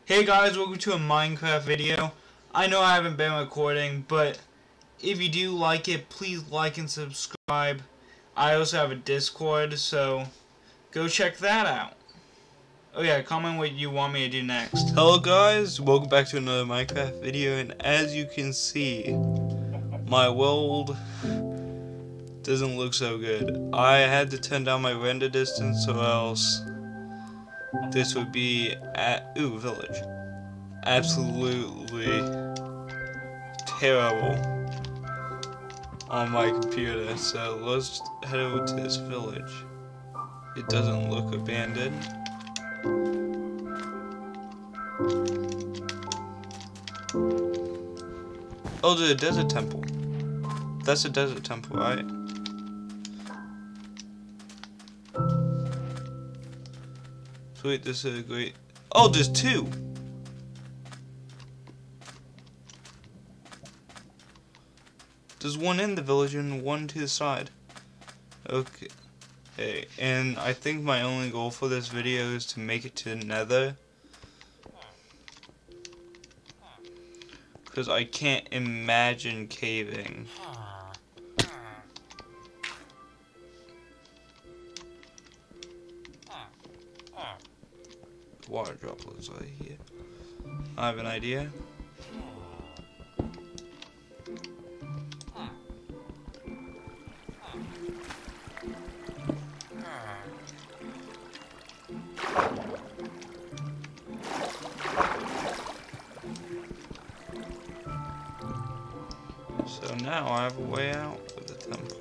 Hey guys, welcome to a Minecraft video. I know I haven't been recording, but if you do like it, please like and subscribe. I also have a Discord, so go check that out. Oh yeah, comment what you want me to do next. Hello guys, welcome back to another Minecraft video, and as you can see, my world doesn't look so good. I had to turn down my render distance or else this would be at village. Absolutely terrible on my computer. So let's head over to this village. It doesn't look abandoned. Oh, there's a desert temple. That's a desert temple, right? Sweet, this is a great... Oh, there's two! There's one in the village and one to the side. Okay. Hey, and I think my only goal for this video is to make it to Nether. Because I can't imagine caving. Water droplets right here. I have an idea. So now I have a way out of the temple.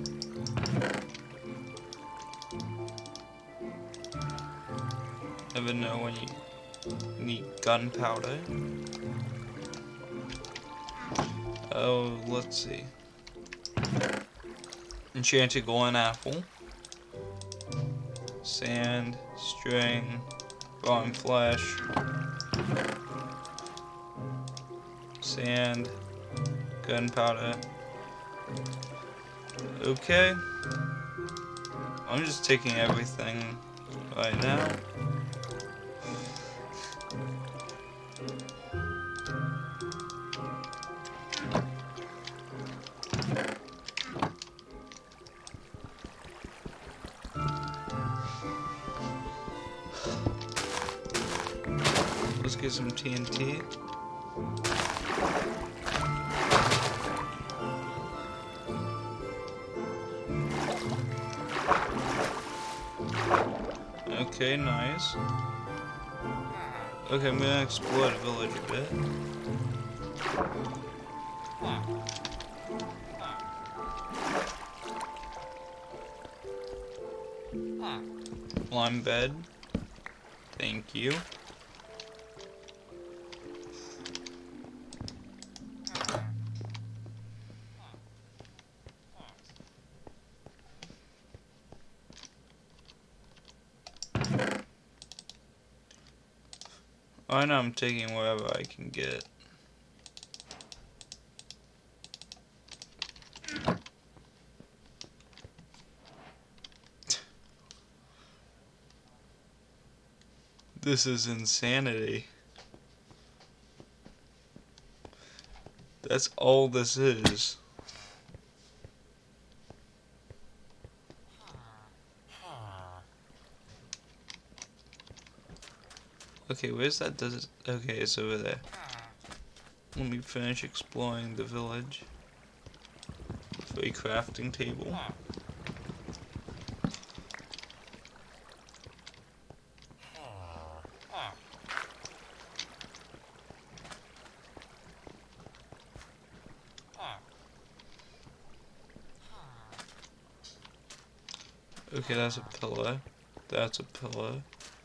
Never know when you need gunpowder. Oh, let's see. Enchanted golden apple. Sand, string, rotten flesh. Sand, gunpowder. Okay. I'm just taking everything right now. Let's get some TNT. Okay, nice. Okay, I'm gonna explore the village a bit. Lime bed. Thank you. I know I'm taking wherever I can get. This is insanity. That's all this is. Okay, where's that desert? Okay, it's over there. Let me finish exploring the village. For a crafting table. Okay, that's a pillar. That's a pillar.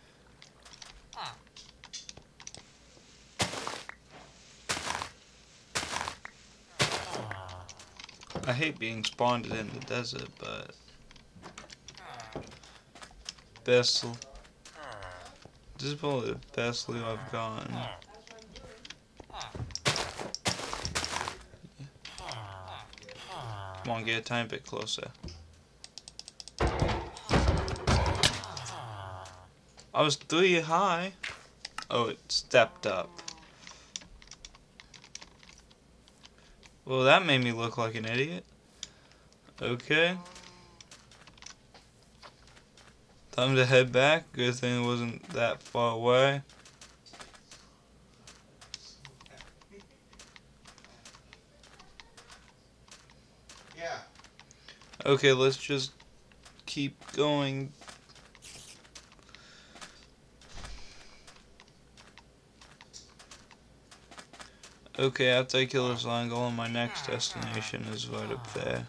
I hate being spawned in the desert, but this is probably the best loot I've gotten. Come on, get a tiny bit closer. I was 3 high. Oh, it stepped up. Well, that made me look like an idiot. Okay. Time to head back. Good thing it wasn't that far away. Yeah. Okay, let's just keep going. Okay, after I kill this lion golem, my next destination is right up there.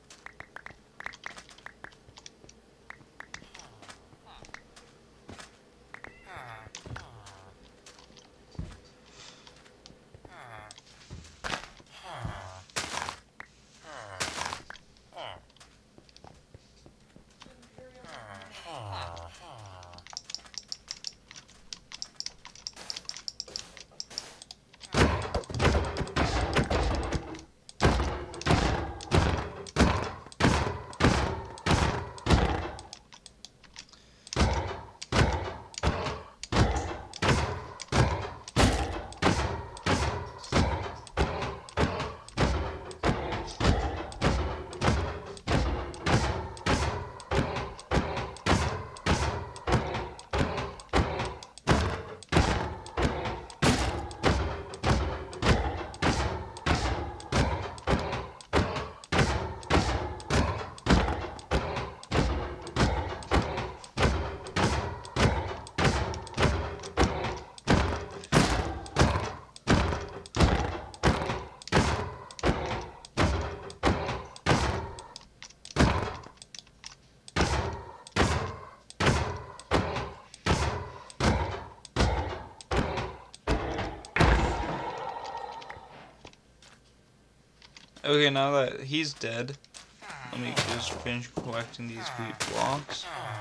Okay, now that he's dead, let me just finish collecting these wheat blocks.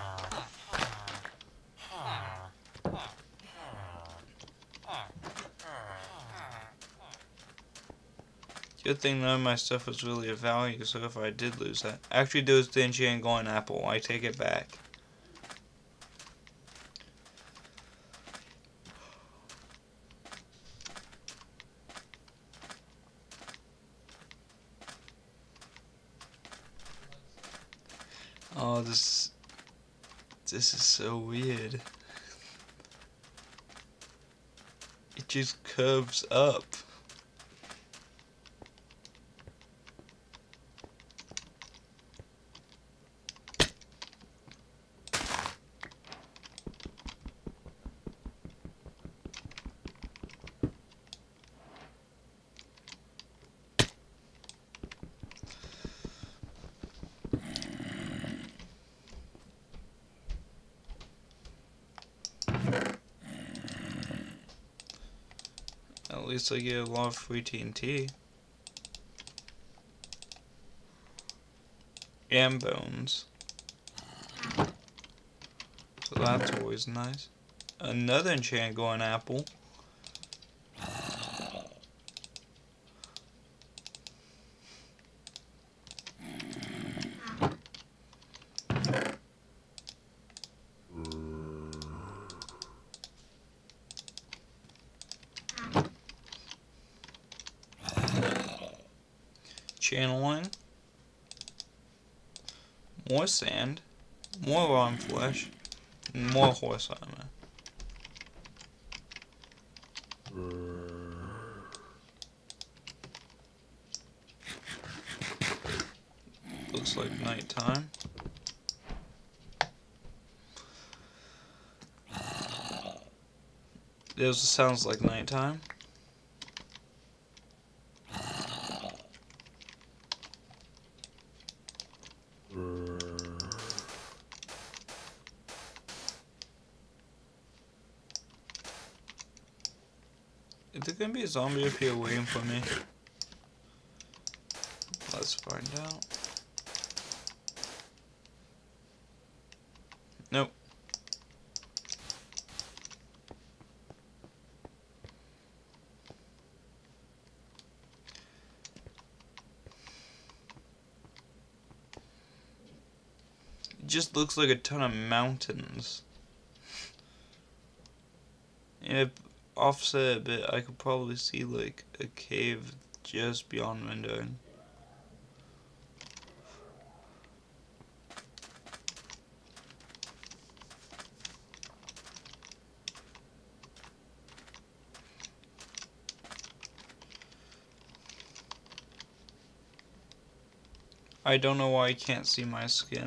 Good thing none of my stuff was really of value, so if I did lose that... Actually, those the enchanted golden apple. I take it back. Oh, this is so weird. It just curves up. At least I get a lot of free TNT. And bones. So that's always nice. Another enchanted golden apple. Channeling. More sand. More rotten flesh. And more horse armor. Looks like nighttime. This sounds like nighttime. Is there gonna be a zombie up here waiting for me? Let's find out. Nope. It just looks like a ton of mountains. And if offset a bit, I could probably see like a cave just beyond windowing. I don't know why I can't see my skin.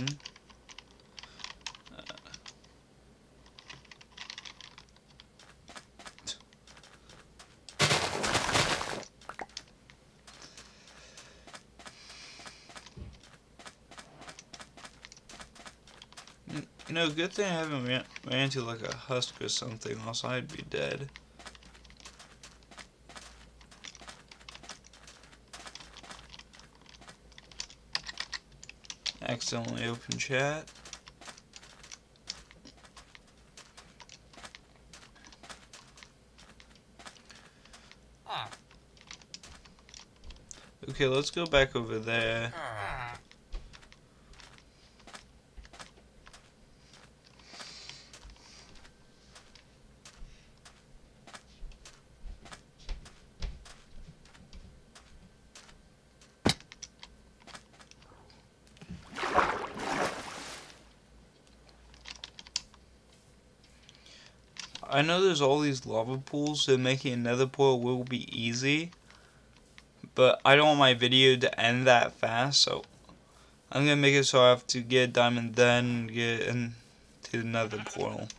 You know, good thing I haven't ran into like a husk or something, else I'd be dead. Accidentally open chat. Okay, let's go back over there. I know there's all these lava pools, so making another pool will be easy. But I don't want my video to end that fast, so I'm gonna make it so I have to get a diamond, then get into another portal.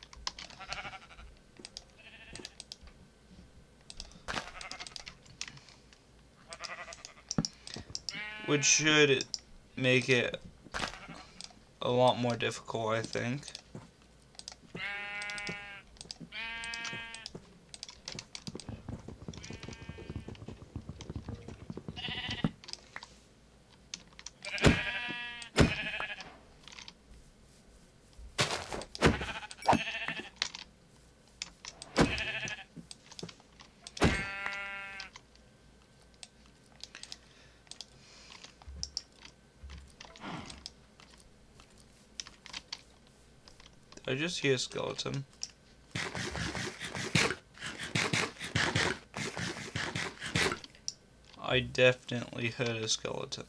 Which should make it a lot more difficult, I think. I just hear a skeleton. I definitely heard a skeleton.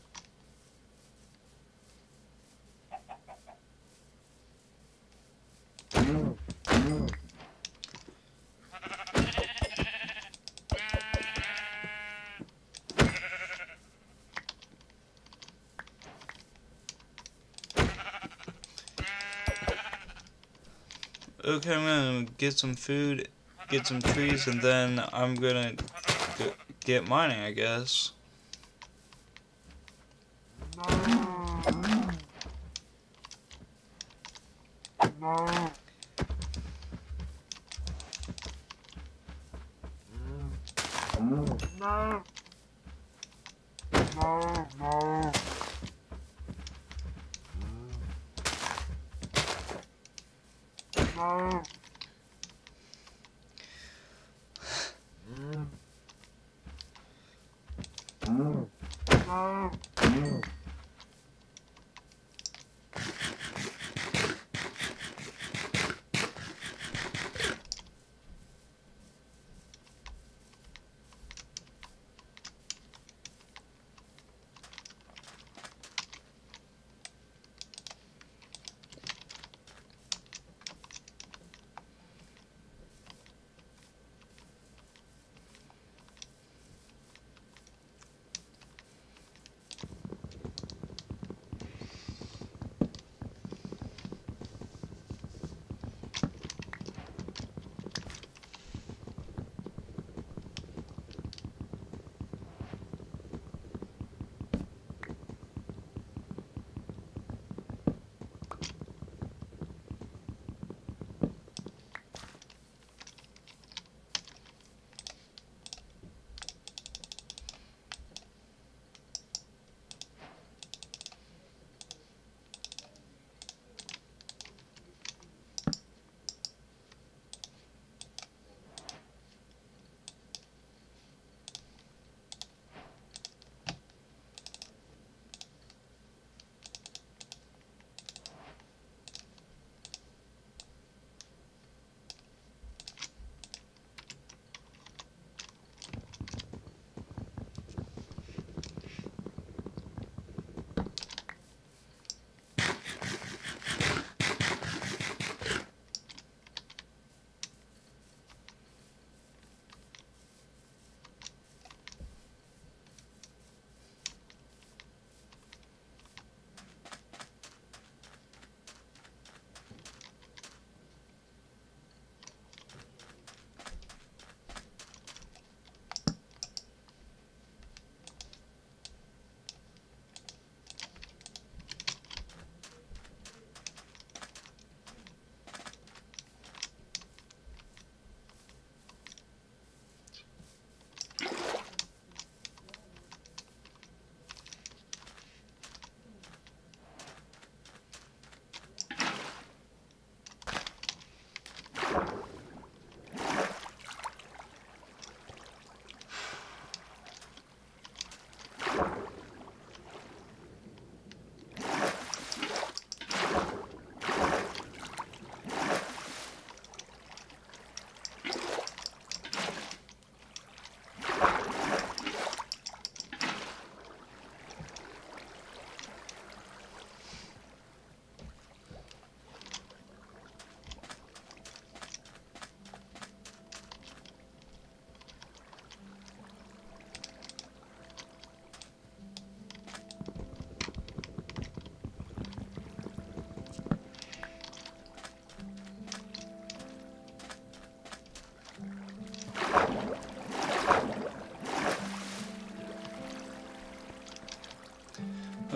Okay, I'm gonna get some food, get some trees, and then I'm gonna get mining, I guess.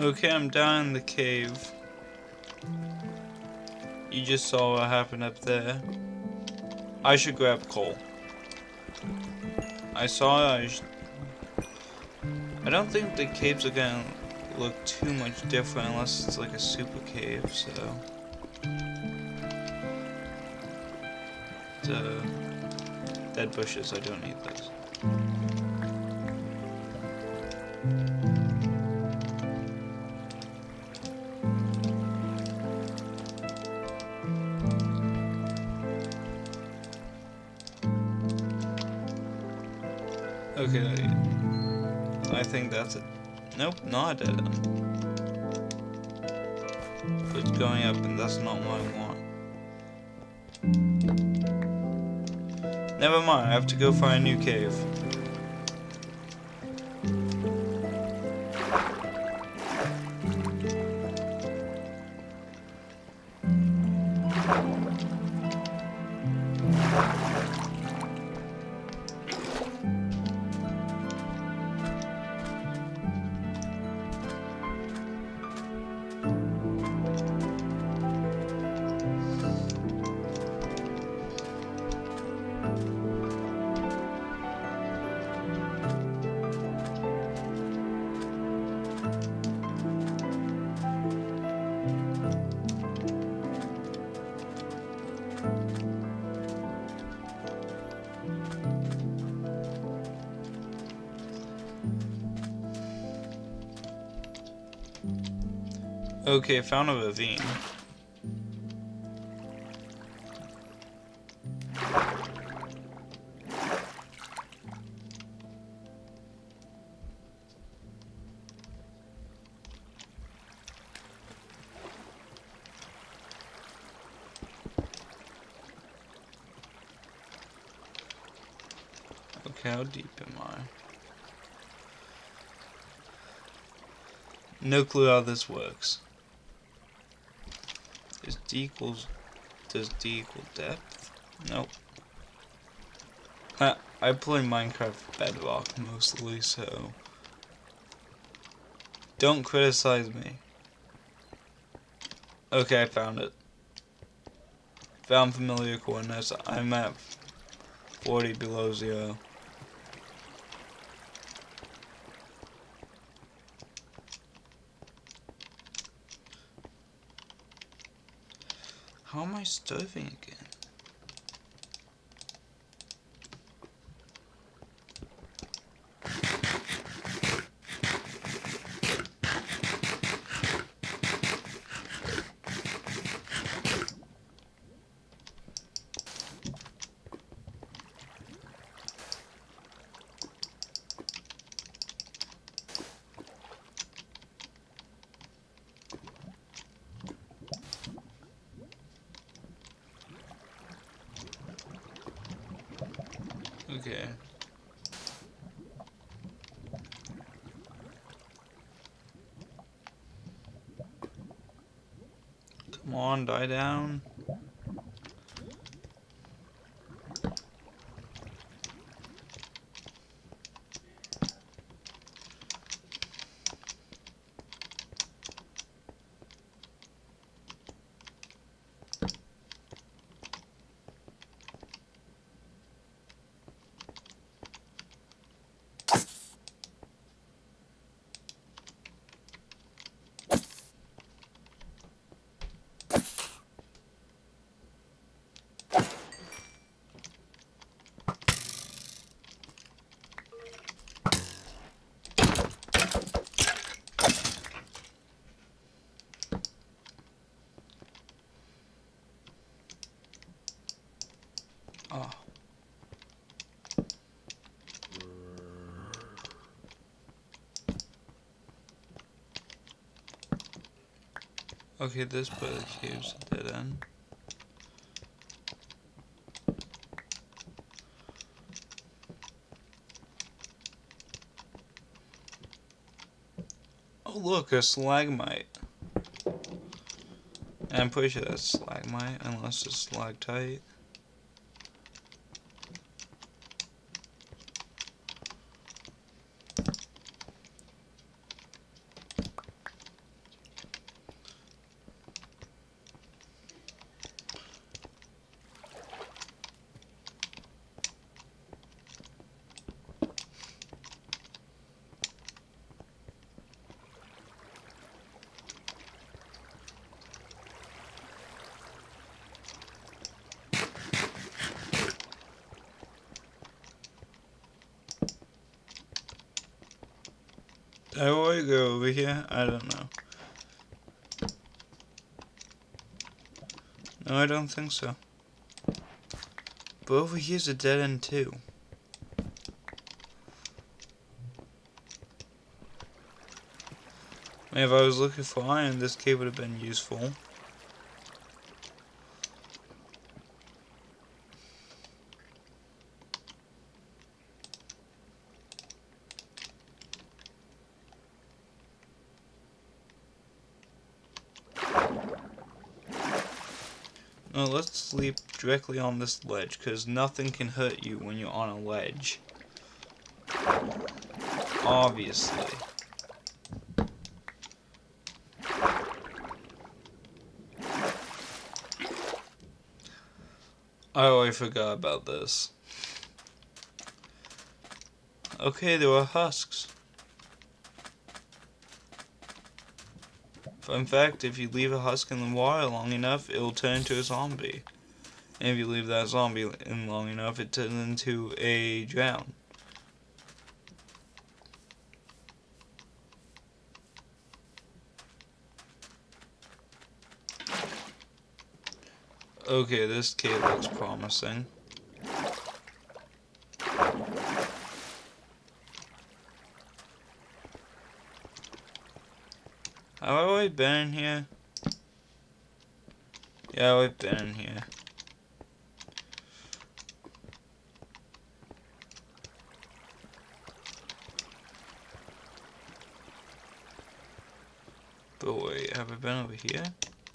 Okay, I'm down in the cave. You just saw what happened up there. I should grab coal. I saw it. I don't think the caves are gonna look too much different unless it's like a super cave, so. The dead bushes, I don't need those. Okay, I think that's it. Nope, not a dead end. It's going up, and that's not what I want. Never mind, I have to go find a new cave. Okay, found a ravine. Okay, how deep am I? No clue how this works. Does D equal depth? Nope. I play Minecraft Bedrock mostly, so don't criticize me. Okay, I found it. Found familiar coordinates. I'm at 40 below 0. How am I starving again? Okay. Come on, die down. Oh. Okay, this part of the cave's a dead end. Oh look, a stalagmite. And I'm pretty sure that's stalagmite, unless it's stalactite. How do I go over here? I don't know. No, I don't think so. But over here's a dead end too. Man, if I was looking for iron, this cave would have been useful. No, let's sleep directly on this ledge, because nothing can hurt you when you're on a ledge. Obviously. Oh, I forgot about this. Okay, there are husks. Fun fact, if you leave a husk in the water long enough, it'll turn into a zombie. And if you leave that zombie in long enough, it turns into a drown. Okay, this cave looks promising. Have I already been in here? Yeah, I've been in here. But wait, have I been over here?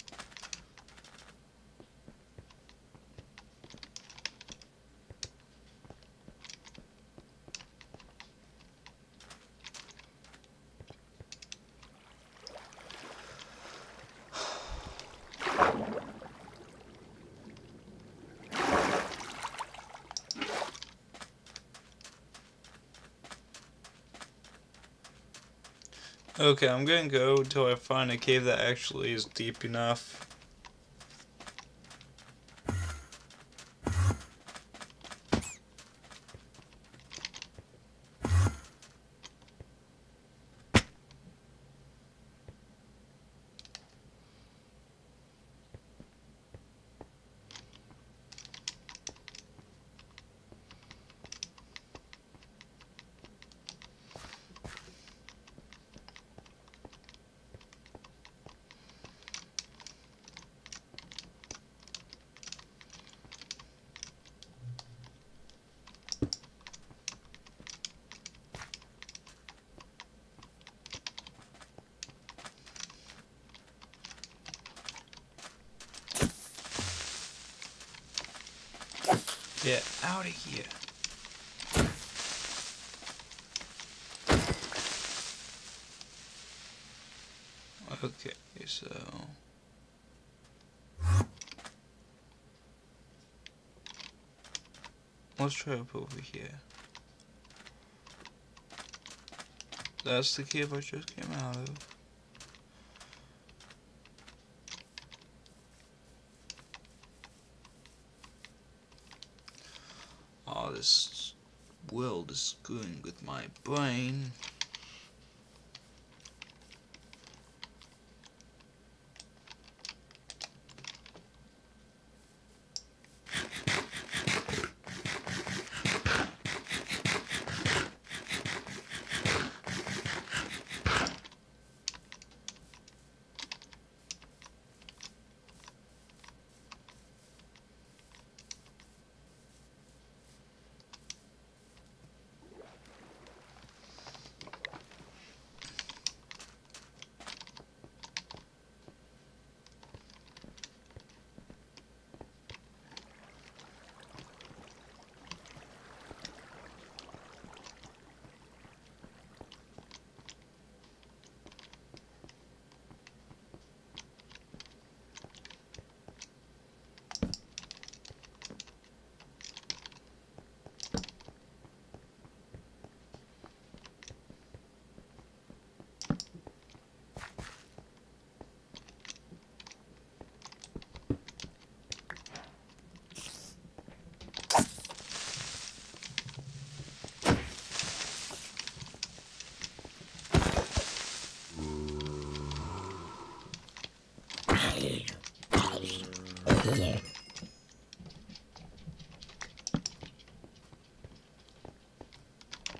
Okay, I'm gonna go until I find a cave that actually is deep enough. Get out of here. Okay, so let's try up over here. That's the cave I just came out of. Oh, this world is screwing with my brain.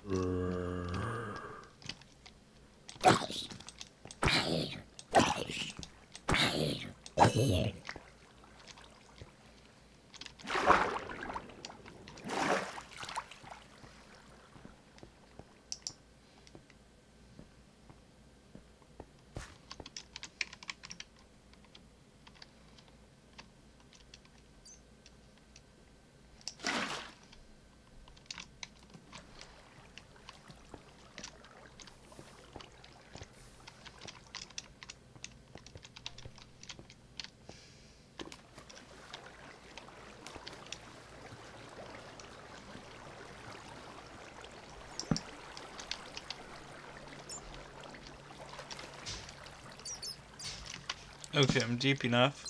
Okay, I'm deep enough.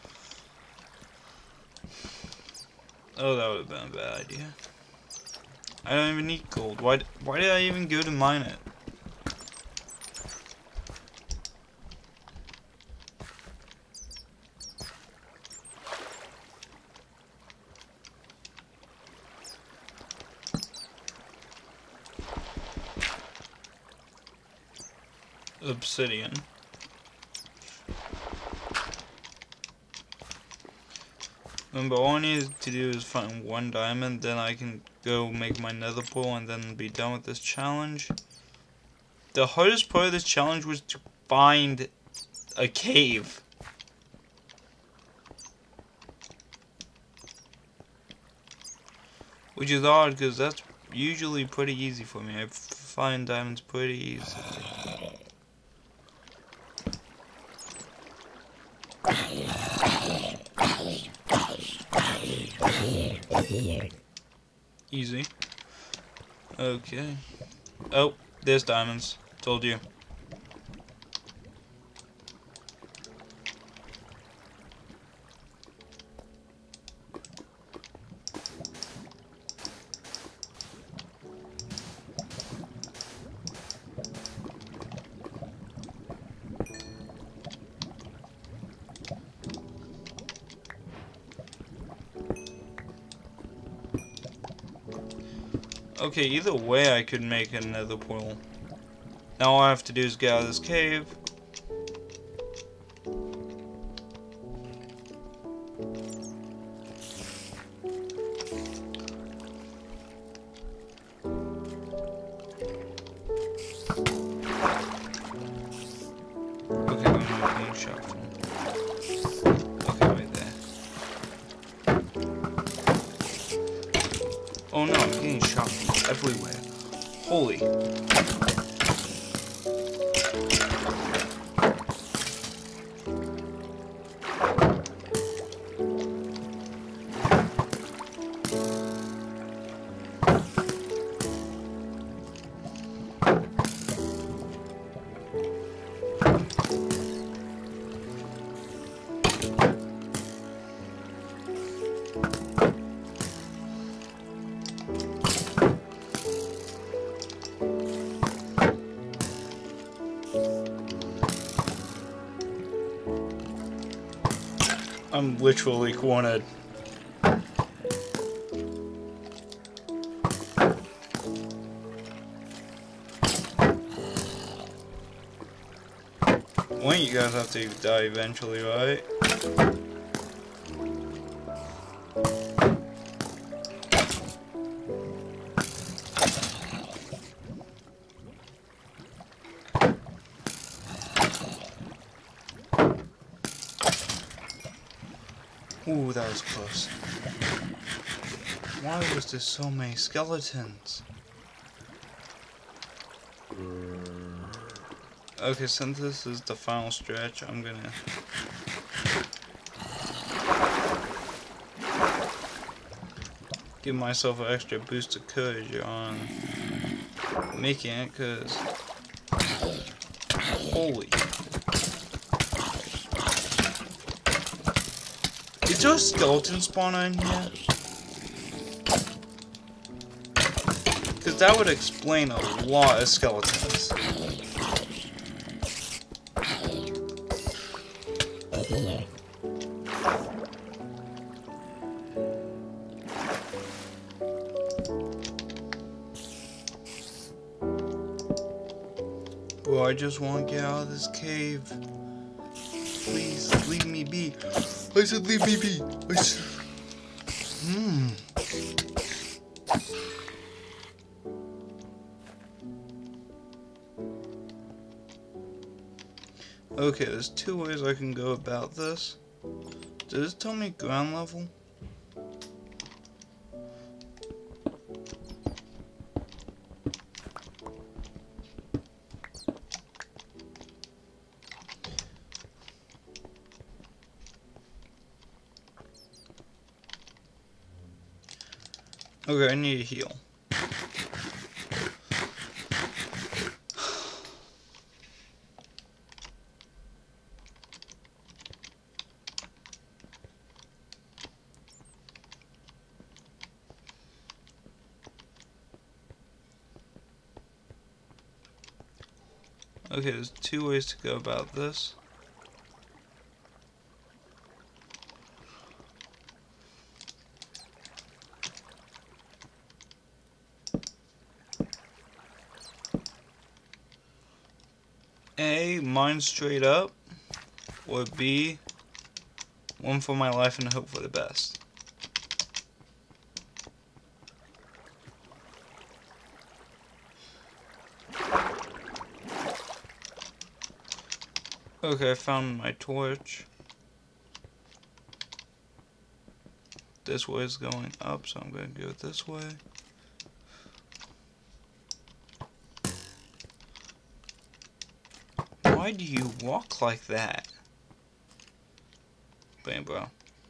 Oh, that would have been a bad idea. I don't even need gold. Why did I even go to mine it? Obsidian. Remember, all I need to do is find one diamond, then I can go make my nether portal and then be done with this challenge. The hardest part of this challenge was to find a cave. Which is odd, because that's usually pretty easy for me. I find diamonds pretty easy. Easy. Okay. Oh, there's diamonds. Told you. Okay, either way I could make another portal. Now all I have to do is get out of this cave. Okay, I'm getting shot from. Okay, right there. Oh no, I'm getting shot from everywhere. Holy. I'm literally cornered. One of you guys have to die eventually, right? Ooh, that was close. Why was there so many skeletons? Okay, since this is the final stretch, I'm gonna... give myself an extra boost of courage on making it, cause... holy... Is there a skeleton spawner in here? Because that would explain a lot of skeletons. Bro, I just want to get out of this cave. Please, leave me be. I said leave me be. Okay, there's two ways I can go about this. Does it tell me ground level? Okay, I need to heal. Okay, there's two ways to go about this. A, mine straight up, or B, one for my life and hope for the best. Okay, I found my torch. This way is going up, so I'm going to go this way. Why do you walk like that? Bam, bro.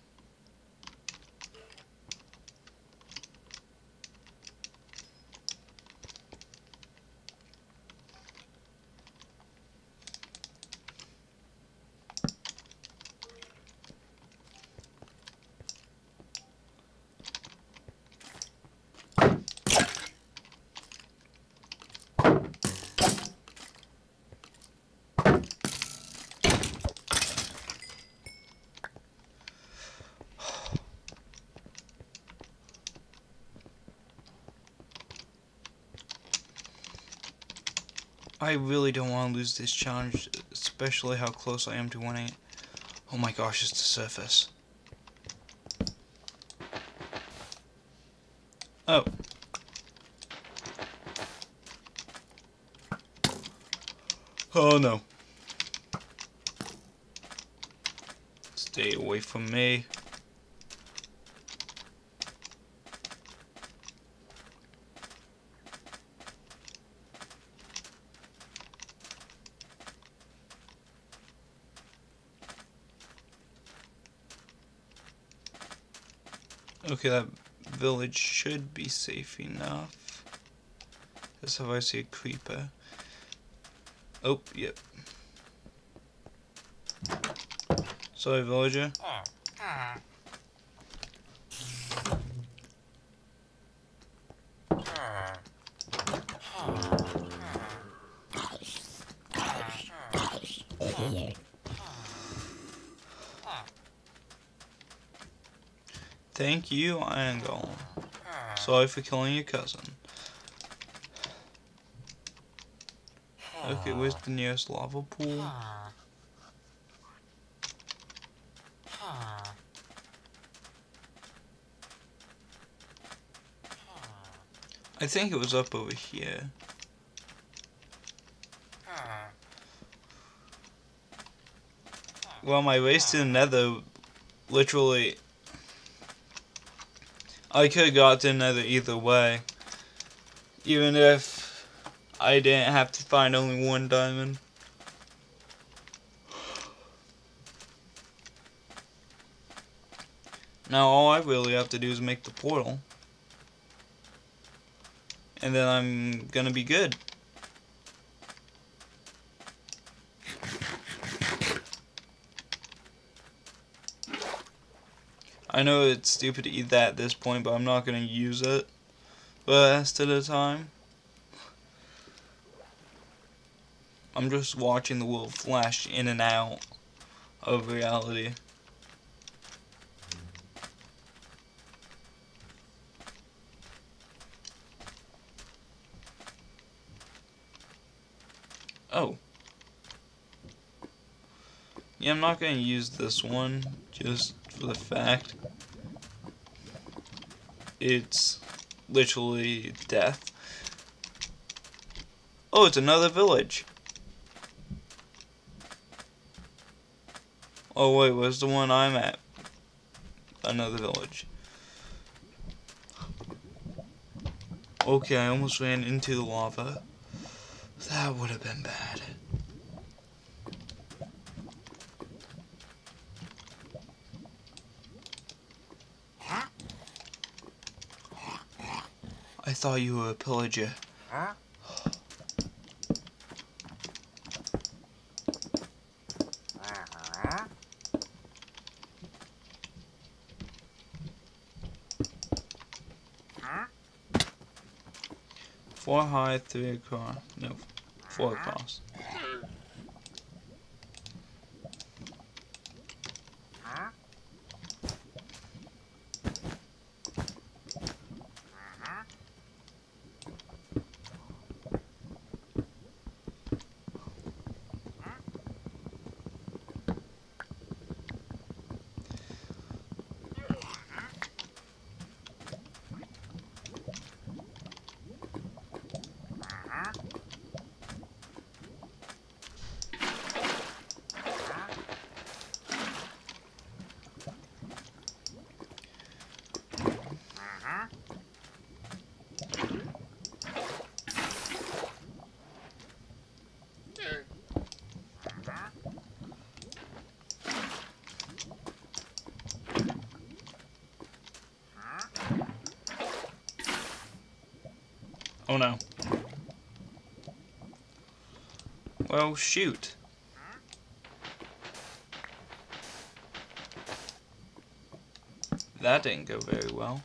I really don't want to lose this challenge, especially how close I am to winning it. Oh my gosh, it's the surface. Oh. Oh no. Stay away from me. Okay, that village should be safe enough. Let's have I see a creeper. Oh, yep. Sorry, villager. Thank you, Iron Golem. Sorry for killing your cousin. Okay, where's the nearest lava pool? I think it was up over here. Well, my race to the nether, literally, I could have got to the nether either way. Even if I didn't have to find only one diamond. Now all I really have to do is make the portal. And then I'm gonna be good. I know it's stupid to eat that at this point, but I'm not gonna use it for the rest of the time. I'm just watching the world flash in and out of reality. Oh. Yeah, I'm not going to use this one just for the fact it's literally death. Oh, it's another village. Oh wait, where's the one I'm at? Another village. Okay, I almost ran into the lava. That would have been bad. I thought you were a pillager. Four high, three across. No, four across. Oh no. Well, shoot. That didn't go very well.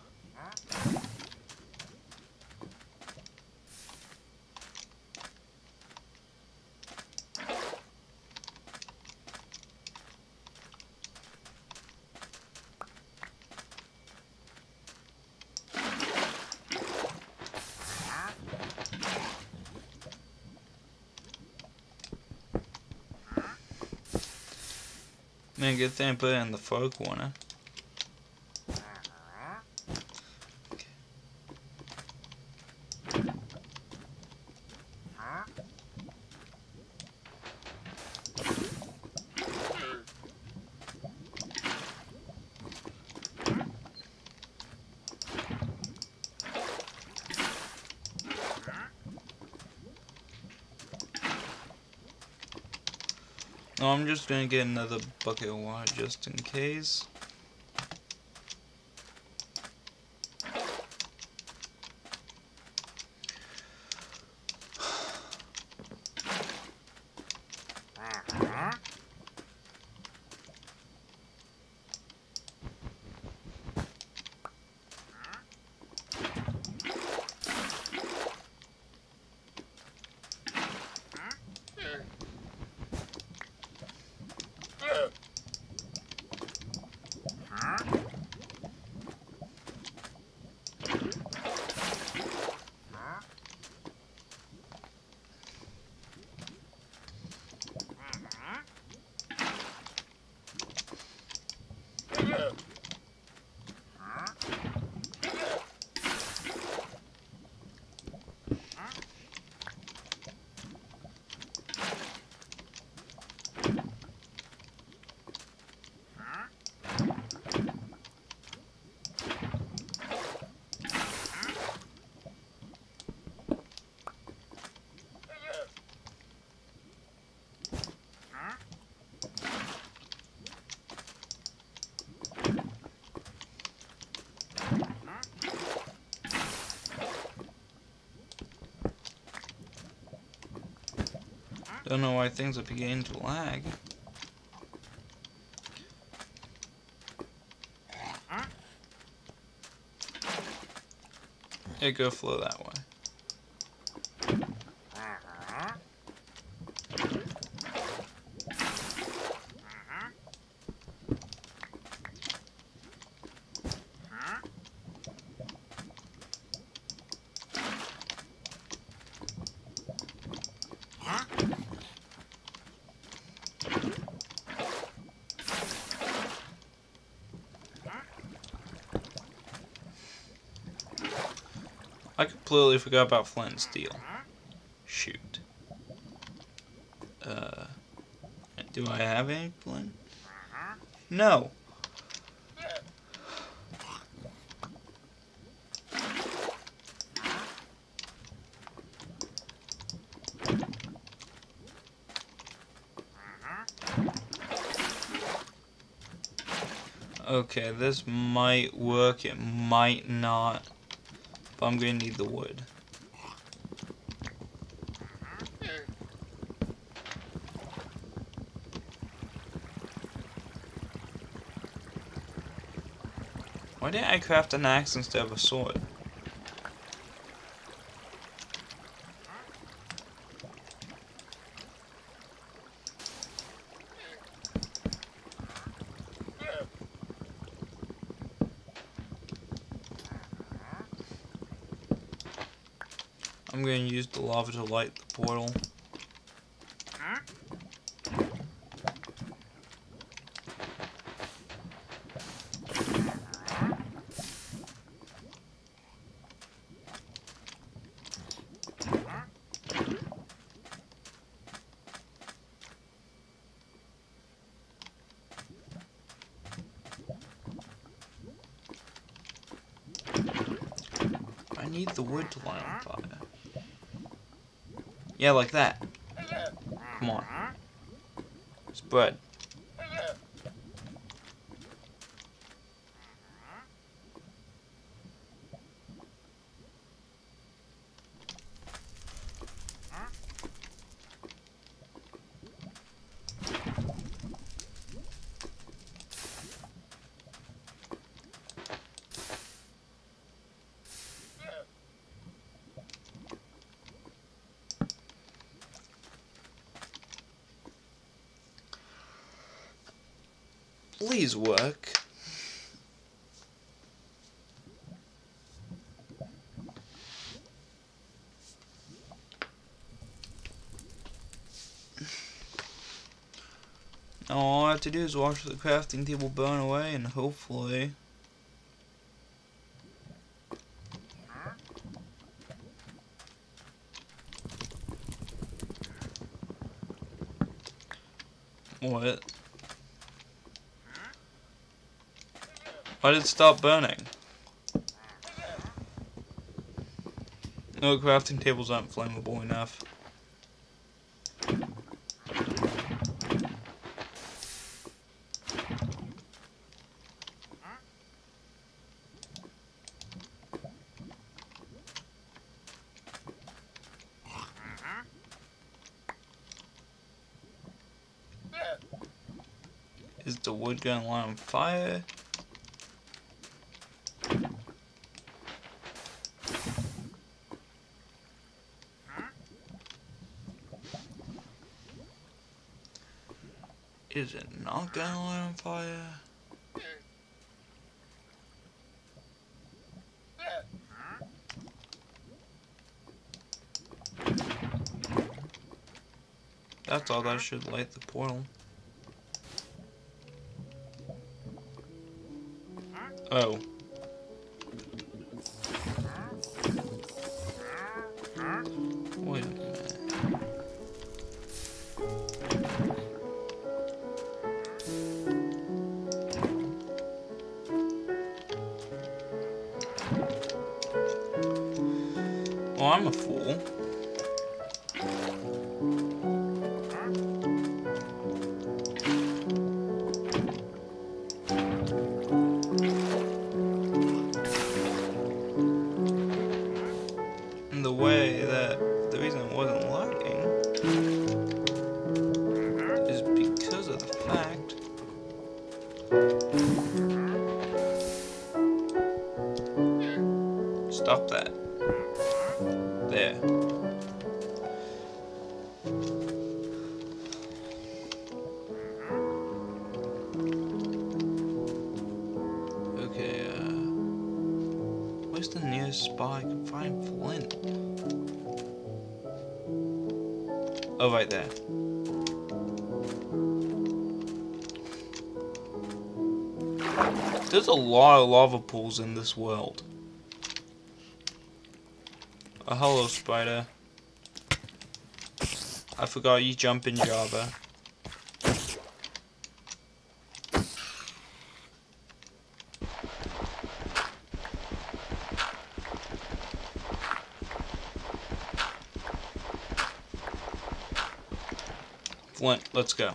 Man, good thing I put it in the far corner. No, I'm just gonna get another bucket of water just in case. Don't know why things are beginning to lag. It go flow that way. I completely forgot about flint and steel. Shoot. Do I have any flint? No. Okay, this might work, it might not, but I'm gonna need the wood. Why didn't I craft an axe instead of a sword? I'm going to use the lava to light the portal. I need the wood to light on fire. Yeah, like that. Come on. Spread. Please work. Now all I have to do is watch the crafting table burn away and hopefully... What? Why did it stop burning? No, crafting tables aren't flammable enough. Is the wood gonna light on fire? Is it not gonna light on fire? That's all that should light the portal. Oh. Wait a minute. Well, I'm a fool. The reason it wasn't lighting is because of the fact stop that. There. Okay, where's the nearest spot I can find flint? Oh, right there. There's a lot of lava pools in this world. Oh, hello, spider. I forgot you jump in Java. Flint, let's go.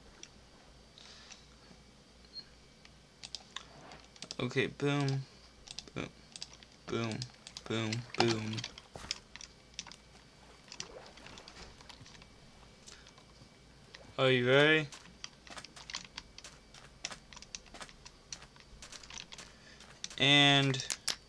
Okay, boom, boom, boom, boom, boom. Are you ready? And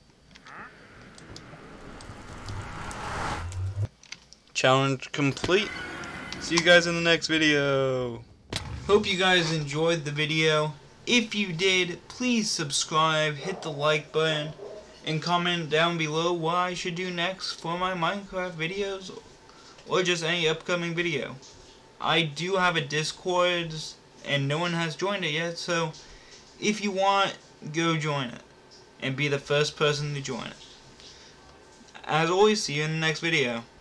challenge complete. See you guys in the next video. Hope you guys enjoyed the video. If you did, please subscribe, hit the like button, and comment down below what I should do next for my Minecraft videos or just any upcoming video. I do have a Discord and no one has joined it yet, so if you want, go join it and be the first person to join it. As always, see you in the next video.